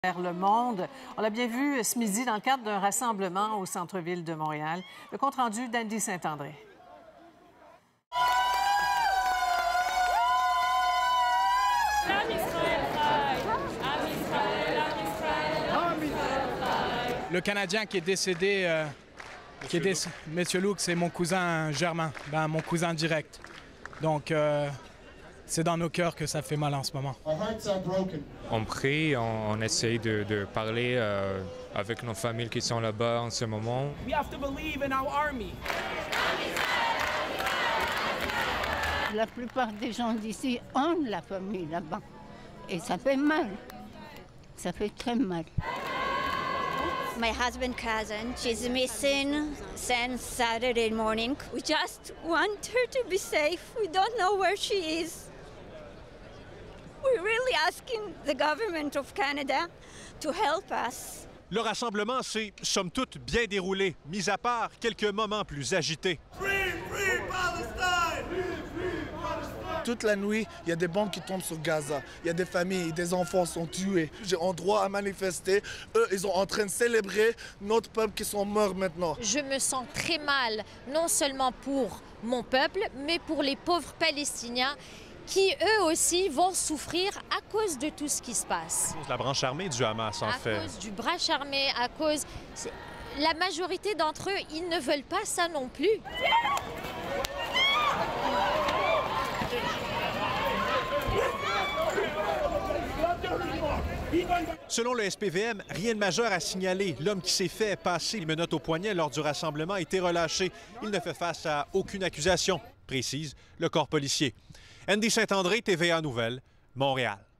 Vers le monde. On l'a bien vu ce midi dans le cadre d'un rassemblement au centre-ville de Montréal. Le compte-rendu d'Andy Saint-André. Le Canadien qui est décédé, Monsieur Luke, c'est mon cousin germain, mon cousin direct. Donc, c'est dans nos cœurs que ça fait mal en ce moment. On prie, on essaye de parler avec nos familles qui sont là-bas en ce moment. La plupart des gens d'ici ont la famille là-bas. Et ça fait mal. Ça fait très mal. My husband's cousin, she's missing since Saturday morning. We just want her to be safe. We don't know where she is. We're really asking the government of Canada to help us. Le rassemblement s'est, somme toute, bien déroulé, mis à part quelques moments plus agités. Toute la nuit, il y a des bombes qui tombent sur Gaza. Il y a des familles, des enfants sont tués. J'ai un droit à manifester. Eux, ils sont en train de célébrer notre peuple qui sont morts maintenant. Je me sens très mal, non seulement pour mon peuple, mais pour les pauvres Palestiniens qui, eux aussi, vont souffrir à cause de tout ce qui se passe. La branche armée du Hamas, en fait. À cause du bras armé, à cause... La majorité d'entre eux, ils ne veulent pas ça non plus. Selon le SPVM, rien de majeur à signaler. L'homme qui s'est fait passer les menottes au poignet lors du rassemblement a été relâché. Il ne fait face à aucune accusation, précise le corps policier. Andy Saint-André, TVA Nouvelles, Montréal.